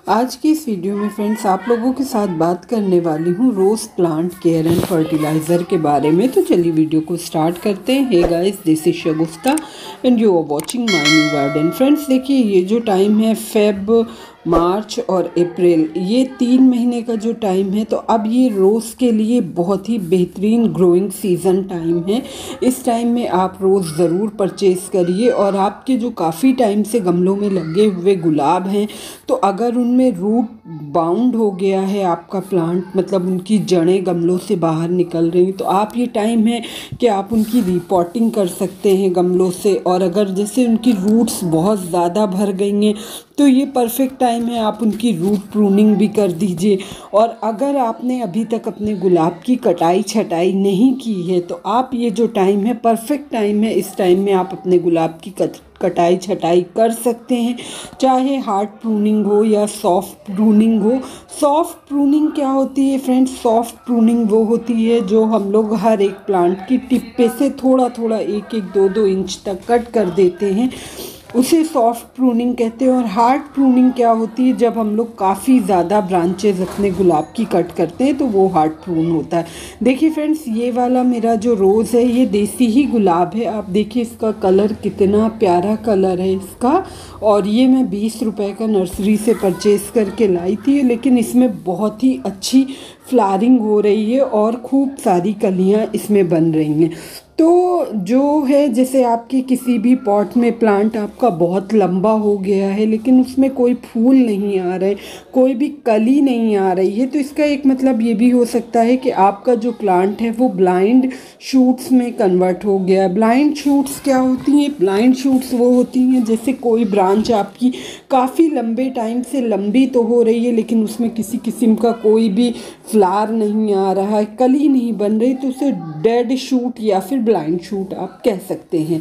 आज की इस वीडियो में फ्रेंड्स आप लोगों के साथ बात करने वाली हूँ rose plant care and fertilizer के बारे में। तो चलिए वीडियो को स्टार्ट करते हैं। Hey guys, this is Shagufta and you are watching my new garden. Friends देखिए, ये जो टाइम है फेब, मार्च और अप्रैल, ये 3 महीने का जो टाइम है, तो अब ये रोज़ के लिए बहुत ही बेहतरीन ग्रोइंग सीज़न टाइम है। इस टाइम में आप रोज़ ज़रूर परचेज़ करिए। और आपके जो काफ़ी टाइम से गमलों में लगे हुए गुलाब हैं, तो अगर उनमें रूट बाउंड हो गया है आपका प्लांट, मतलब उनकी जड़ें गमलों से बाहर निकल रही, तो आप ये टाइम है कि आप उनकी रिपोर्टिंग कर सकते हैं गमलों से। और अगर जैसे उनकी रूट्स बहुत ज़्यादा भर गई हैं, तो ये परफेक्ट टाइम है, आप उनकी रूट प्रूनिंग भी कर दीजिए। और अगर आपने अभी तक अपने गुलाब की कटाई छटाई नहीं की है, तो आप ये जो टाइम है परफेक्ट टाइम है। इस टाइम में आप अपने गुलाब की कटाई छटाई कर सकते हैं, चाहे हार्ड प्रूनिंग हो या सॉफ्ट प्रूनिंग हो। सॉफ्ट प्रूनिंग क्या होती है फ्रेंड्स? सॉफ्ट प्रूनिंग वो होती है जो हम लोग हर एक प्लांट की टिप पे से थोड़ा थोड़ा 1-1, 2-2 इंच तक कट कर देते हैं, उसे सॉफ्ट प्रूनिंग कहते हैं। और हार्ड प्रूनिंग क्या होती है? जब हम लोग काफ़ी ज़्यादा ब्रांचेज अपने गुलाब की कट करते हैं, तो वो हार्ड प्रून होता है। देखिए फ्रेंड्स, ये वाला मेरा जो रोज़ है, ये देसी ही गुलाब है। आप देखिए इसका कलर कितना प्यारा कलर है इसका। और ये मैं 20 रुपए का नर्सरी से परचेज़ करके लाई थी, लेकिन इसमें बहुत ही अच्छी फ्लावरिंग हो रही है और खूब सारी कलियाँ इसमें बन रही हैं। तो जो है, जैसे आपके किसी भी पॉट में प्लांट आपका बहुत लंबा हो गया है, लेकिन उसमें कोई फूल नहीं आ रहे, कोई भी कली नहीं आ रही है, तो इसका एक मतलब ये भी हो सकता है कि आपका जो प्लांट है वो ब्लाइंड शूट्स में कन्वर्ट हो गया है। ब्लाइंड शूट्स क्या होती हैं? ब्लाइंड शूट्स वो होती हैं जैसे कोई ब्रांच आपकी काफ़ी लंबे टाइम से लंबी तो हो रही है, लेकिन उसमें किसी किस्म का कोई भी फ्लावर नहीं आ रहा है, कली नहीं बन रही, तो उसे डेड शूट या फिर ब्लाइंड शूट आप कह सकते हैं।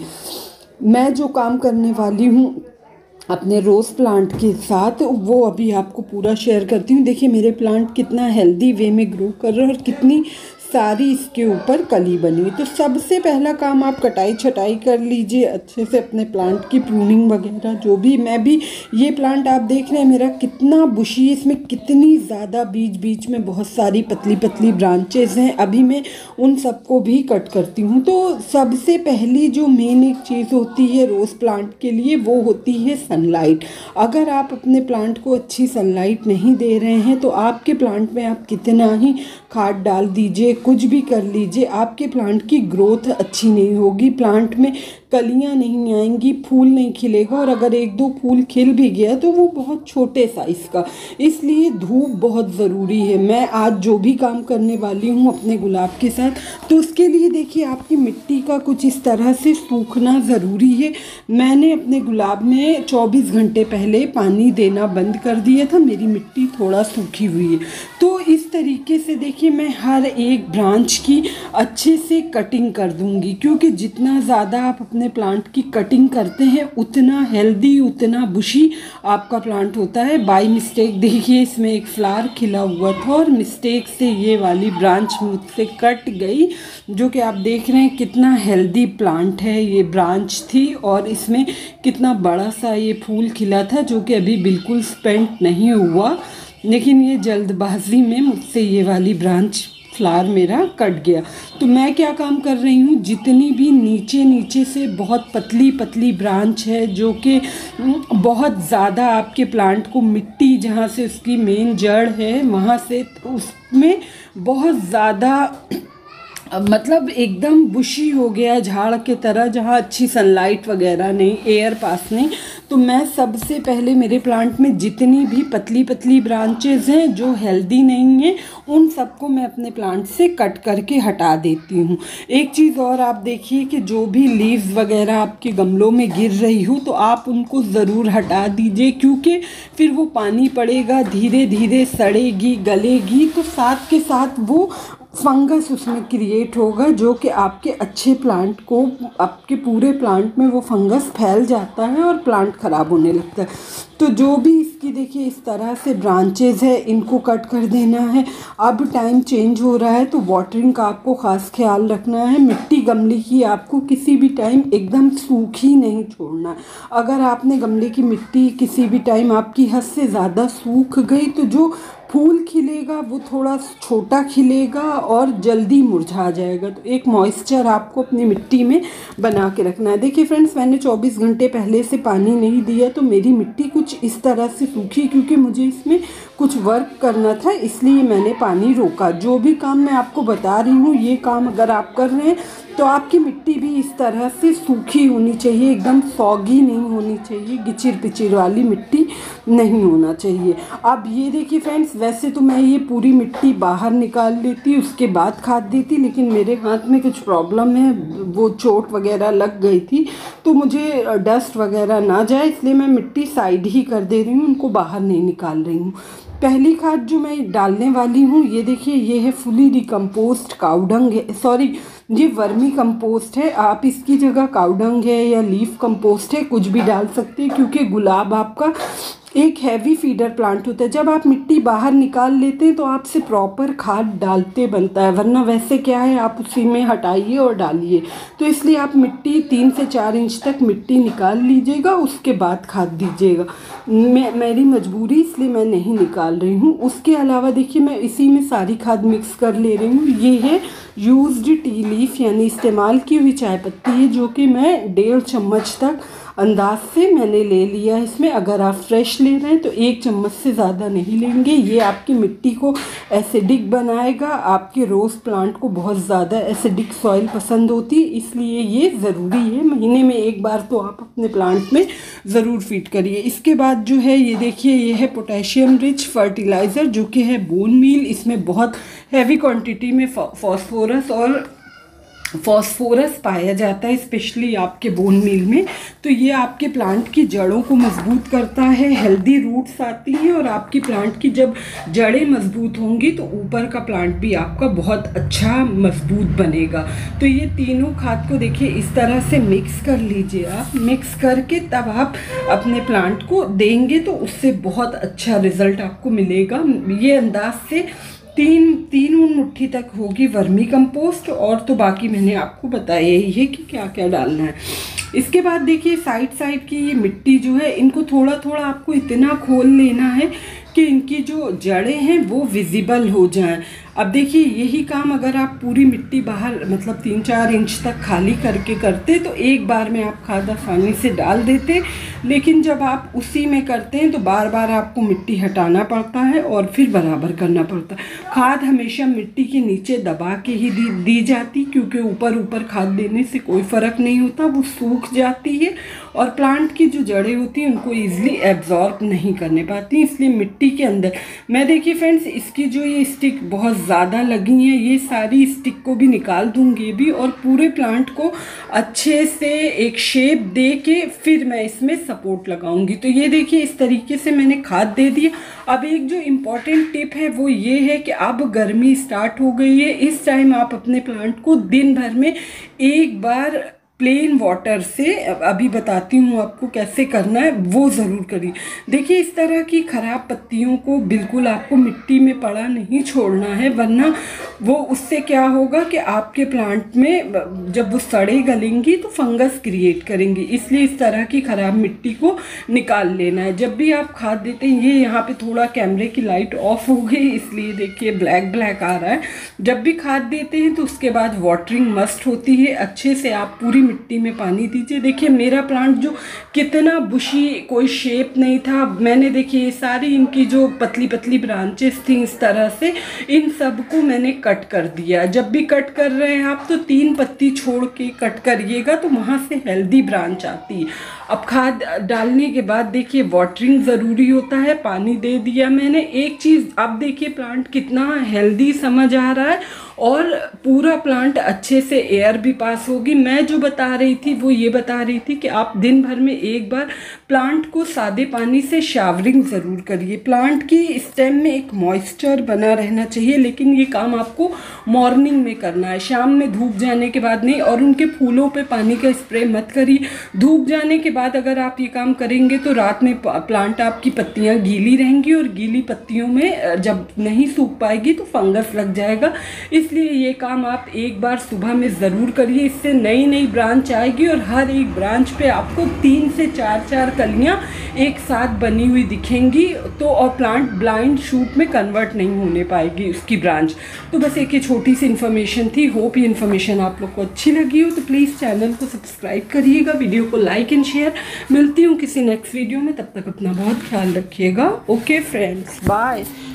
मैं जो काम करने वाली हूँ अपने रोज़ प्लांट के साथ, वो अभी आपको पूरा शेयर करती हूँ। देखिए मेरे प्लांट कितना हेल्दी वे में ग्रो कर रहे हैं और कितनी सारी इसके ऊपर कली बनी हुई। तो सबसे पहला काम, आप कटाई छटाई कर लीजिए अच्छे से अपने प्लांट की, प्रूनिंग वगैरह जो भी। मैं भी ये प्लांट आप देख रहे हैं मेरा कितना बुशी, इसमें कितनी ज़्यादा बीच बीच में बहुत सारी पतली पतली ब्रांचेज़ हैं। अभी मैं उन सबको भी कट करती हूँ। तो सबसे पहली जो मेन एक चीज़ होती है रोज़ प्लांट के लिए, वो होती है सनलाइट। अगर आप अपने प्लांट को अच्छी सनलाइट नहीं दे रहे हैं, तो आपके प्लांट में आप कितना ही खाद डाल दीजिए, कुछ भी कर लीजिए, आपके प्लांट की ग्रोथ अच्छी नहीं होगी, प्लांट में कलियां नहीं आएंगी, फूल नहीं खिलेगा। और अगर 1-2 फूल खिल भी गया तो वो बहुत छोटे साइज़ का। इसलिए धूप बहुत ज़रूरी है। मैं आज जो भी काम करने वाली हूँ अपने गुलाब के साथ, तो उसके लिए देखिए आपकी मिट्टी का कुछ इस तरह से सूखना ज़रूरी है। मैंने अपने गुलाब में 24 घंटे पहले पानी देना बंद कर दिया था, मेरी मिट्टी थोड़ा सूखी हुई है। तो इस तरीके से देखिए मैं हर एक ब्रांच की अच्छे से कटिंग कर दूंगी, क्योंकि जितना ज़्यादा आप अपने प्लांट की कटिंग करते हैं, उतना हेल्दी, उतना बुशी आपका प्लांट होता है। बाय मिस्टेक देखिए इसमें एक फ्लावर खिला हुआ था और मिस्टेक से ये वाली ब्रांच मुझसे कट गई, जो कि आप देख रहे हैं कितना हेल्दी प्लांट है। ये ब्रांच थी और इसमें कितना बड़ा सा ये फूल खिला था, जो कि अभी बिल्कुल स्पेंट नहीं हुआ, लेकिन ये जल्दबाजी में मुझसे ये वाली ब्रांच फ्लावर मेरा कट गया। तो मैं क्या काम कर रही हूँ, जितनी भी नीचे नीचे से बहुत पतली पतली ब्रांच है, जो कि बहुत ज़्यादा आपके प्लांट को मिट्टी जहाँ से उसकी मेन जड़ है वहाँ से, उसमें बहुत ज़्यादा मतलब एकदम बुशी हो गया झाड़ के तरह, जहाँ अच्छी सनलाइट वगैरह नहीं, एयर पास नहीं। तो मैं सबसे पहले मेरे प्लांट में जितनी भी पतली पतली ब्रांचेज़ हैं जो हेल्दी नहीं हैं, उन सबको मैं अपने प्लांट से कट करके हटा देती हूँ। एक चीज़ और आप देखिए कि जो भी लीव्स वगैरह आपके गमलों में गिर रही हो, तो आप उनको ज़रूर हटा दीजिए, क्योंकि फिर वो पानी पड़ेगा, धीरे धीरे सड़ेगी, गलेगी, तो साथ के साथ वो फंगस उसमें क्रिएट होगा, जो कि आपके अच्छे प्लांट को, आपके पूरे प्लांट में वो फंगस फैल जाता है और प्लांट ख़राब होने लगता है। तो जो भी इसकी देखिए इस तरह से ब्रांचेज है, इनको कट कर देना है। अब टाइम चेंज हो रहा है तो वाटरिंग का आपको ख़ास ख्याल रखना है। मिट्टी गमले की आपको किसी भी टाइम एकदम सूखी नहीं छोड़ना। अगर आपने गमले की मिट्टी किसी भी टाइम आपकी हद से ज़्यादा सूख गई तो जो फूल खिलेगा वो थोड़ा छोटा खिलेगा और जल्दी मुरझा जाएगा। तो एक मॉइस्चर आपको अपनी मिट्टी में बना के रखना है। देखिए फ्रेंड्स, मैंने 24 घंटे पहले से पानी नहीं दिया तो मेरी मिट्टी कुछ इस तरह से सूखी, क्योंकि मुझे इसमें कुछ वर्क करना था, इसलिए मैंने पानी रोका। जो भी काम मैं आपको बता रही हूँ, ये काम अगर आप कर रहे हैं तो आपकी मिट्टी भी इस तरह से सूखी होनी चाहिए, एकदम सॉगी नहीं होनी चाहिए, गिचिर पिचिर वाली मिट्टी नहीं होना चाहिए। अब ये देखिए फ्रेंड्स, वैसे तो मैं ये पूरी मिट्टी बाहर निकाल लेती, उसके बाद खाद देती, लेकिन मेरे हाथ में कुछ प्रॉब्लम है, वो चोट वगैरह लग गई थी, तो मुझे डस्ट वगैरह ना जाए इसलिए मैं मिट्टी साइड ही कर दे रही हूँ, उनको बाहर नहीं निकाल रही हूँ। पहली खाद जो मैं डालने वाली हूँ, ये देखिए, ये है फुली डिकम्पोस्ट काउडंग है, सॉरी ये वर्मी कंपोस्ट है। आप इसकी जगह काउडंग है या लीफ कंपोस्ट है, कुछ भी डाल सकते हैं, क्योंकि गुलाब आपका एक हैवी फीडर प्लांट होता है। जब आप मिट्टी बाहर निकाल लेते हैं तो आपसे प्रॉपर खाद डालते बनता है, वरना वैसे क्या है, आप उसी में हटाइए और डालिए। तो इसलिए आप मिट्टी 3 से 4 इंच तक मिट्टी निकाल लीजिएगा, उसके बाद खाद दीजिएगा। मेरी मजबूरी इसलिए मैं नहीं निकाल रही हूँ। उसके अलावा देखिए, मैं इसी में सारी खाद मिक्स कर ले रही हूँ। ये है यूज्ड टी लीफ, यानी इस्तेमाल की हुई चाय पत्ती है, जो कि मैं 1.5 चम्मच तक अंदाज से मैंने ले लिया है इसमें। अगर आप फ्रेश ले रहे हैं तो 1 चम्मच से ज़्यादा नहीं लेंगे। ये आपकी मिट्टी को एसिडिक बनाएगा। आपके रोज़ प्लांट को बहुत ज़्यादा एसिडिक सॉइल पसंद होती है, इसलिए ये ज़रूरी है। महीने में 1 बार तो आप अपने प्लांट में ज़रूर फीड करिए। इसके बाद जो है, ये देखिए, ये है पोटेशियम रिच फर्टिलाइज़र, जो कि है बोन मील। इसमें बहुत हैवी क्वांटिटी में फॉस्फोरस पाया जाता है, स्पेशली आपके बोन मील में। तो ये आपके प्लांट की जड़ों को मजबूत करता है, हेल्दी रूट्स आती हैं, और आपकी प्लांट की जब जड़ें मजबूत होंगी तो ऊपर का प्लांट भी आपका बहुत अच्छा मजबूत बनेगा। तो ये तीनों खाद को देखिए इस तरह से मिक्स कर लीजिए आप। मिक्स करके तब आप अपने प्लांट को देंगे तो उससे बहुत अच्छा रिजल्ट आपको मिलेगा। ये अंदाज से तीन मुट्ठी तक होगी वर्मी कंपोस्ट, और तो बाकी मैंने आपको बताया ही है कि क्या क्या डालना है। इसके बाद देखिए, साइड की ये मिट्टी जो है, इनको थोड़ा थोड़ा आपको इतना खोल लेना है कि इनकी जो जड़ें हैं वो विजिबल हो जाएं। अब देखिए, यही काम अगर आप पूरी मिट्टी बाहर मतलब 3-4 इंच तक खाली करके करते तो एक बार में आप खाद आसानी से डाल देते, लेकिन जब आप उसी में करते हैं तो बार बार आपको मिट्टी हटाना पड़ता है और फिर बराबर करना पड़ता है। खाद हमेशा मिट्टी के नीचे दबा के ही दी जाती, क्योंकि ऊपर खाद देने से कोई फ़र्क नहीं होता, वो सूख जाती है और प्लांट की जो जड़ें होती हैं उनको ईजिली एब्जॉर्ब नहीं करने पाती, इसलिए मिट्टी के अंदर। मैं देखिए फ्रेंड्स, इसकी जो ये स्टिक बहुत ज़्यादा लगी हैं, ये सारी स्टिक को भी निकाल दूंगी भी, और पूरे प्लांट को अच्छे से एक शेप दे के फिर मैं इसमें सपोर्ट लगाऊंगी। तो ये देखिए, इस तरीके से मैंने खाद दे दी। अब एक जो इम्पॉर्टेंट टिप है वो ये है कि अब गर्मी स्टार्ट हो गई है, इस टाइम आप अपने प्लांट को दिन भर में एक बार प्लेन वाटर से, अभी बताती हूँ आपको कैसे करना है, वो ज़रूर करिए। देखिए, इस तरह की ख़राब पत्तियों को बिल्कुल आपको मिट्टी में पड़ा नहीं छोड़ना है, वरना वो उससे क्या होगा कि आपके प्लांट में जब वो सड़े गलेंगी तो फंगस क्रिएट करेंगी। इसलिए इस तरह की ख़राब मिट्टी को निकाल लेना है। जब भी आप खाद देते हैं, ये यहाँ पे थोड़ा कैमरे की लाइट ऑफ हो गई इसलिए देखिए ब्लैक आ रहा है। जब भी खाद देते हैं तो उसके बाद वाटरिंग मस्ट होती है, अच्छे से आप पूरी मिट्टी में पानी दीजिए। देखिए, मेरा प्लांट जो कितना बुशी, कोई शेप नहीं था, मैंने देखिए सारी इनकी जो पतली पतली ब्रांचेस थी इस तरह से, इन सब को मैंने कट कर दिया। जब भी कट कर रहे हैं आप तो 3 पत्ती छोड़ के कट करिएगा, तो वहाँ से हेल्दी ब्रांच आती है। अब खाद डालने के बाद देखिए वाटरिंग ज़रूरी होता है, पानी दे दिया मैंने। एक चीज़, अब देखिए प्लांट कितना हेल्दी समझ आ रहा है और पूरा प्लांट अच्छे से एयर भी पास होगी। मैं जो बता रही थी, वो ये बता रही थी कि आप दिन भर में एक बार प्लांट को सादे पानी से शावरिंग ज़रूर करिए। प्लांट की स्टेम में एक मॉइस्चर बना रहना चाहिए, लेकिन ये काम आपको मॉर्निंग में करना है, शाम में धूप जाने के बाद नहीं। और उनके फूलों पे पानी का स्प्रे मत करिए। धूप जाने के बाद अगर आप ये काम करेंगे तो रात में प्लांट आपकी पत्तियाँ गीली रहेंगी और गीली पत्तियों में जब नहीं सूख पाएगी तो फंगस लग जाएगा। इसलिए ये काम आप एक बार सुबह में ज़रूर करिए। इससे नई नई ब्रांच आएगी और हर एक ब्रांच पे आपको 3 से 4 कलियां एक साथ बनी हुई दिखेंगी। तो और प्लांट ब्लाइंड शूट में कन्वर्ट नहीं होने पाएगी उसकी ब्रांच। तो बस एक ये छोटी सी इन्फॉर्मेशन थी। होप ये इन्फॉर्मेशन आप लोग को अच्छी लगी हो, तो प्लीज़ चैनल को सब्सक्राइब करिएगा, वीडियो को लाइक एंड शेयर। मिलती हूँ किसी नेक्स्ट वीडियो में, तब तक अपना बहुत ख्याल रखिएगा। Okay friends, bye.